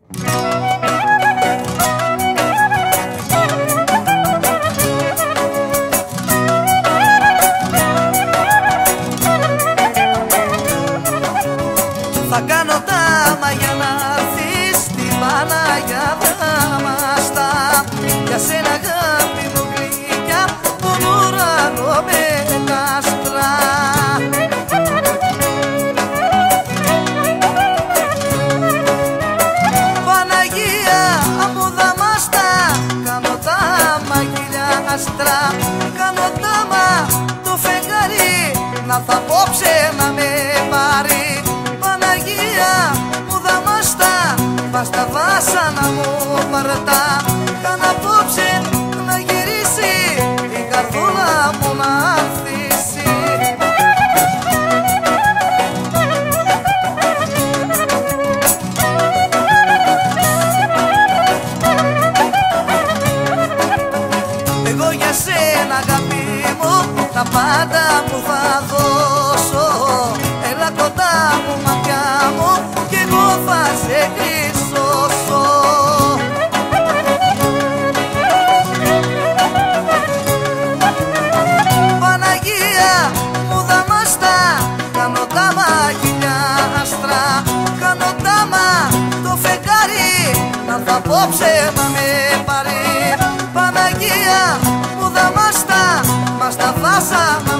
Θα κάνω τάμα για να έρθεις στην Παναγιά δάμαστα. Για σένα αγάπη μου γλυκιά, τον ουρανό με κάστρα. Παναγία μου δαμάστα, κάνω τάμα χιλιάστρα. Κάνω τάμα το φεγγάρι, να θα απόψε να με πάρει. Μου δαμάστα, πας τα βάσανα μου μαρτά. Καν' απόψε να γυρίσει η καρδούλα μου να ανθίσει. Εγώ για σένα αγάπη μου τα πάντα μου θα δώσω. Έλα κοντά μου ματιά μου κι εγώ θα σε χρυσώσω. Παναγία μου δαμάστα, κάνω τάμα χιλιάστρα. Κάνω τάμα το φεγγάρι, να θα απόψε να με πάρει. Παναγία μου δαμάστα, μας τα βάσανα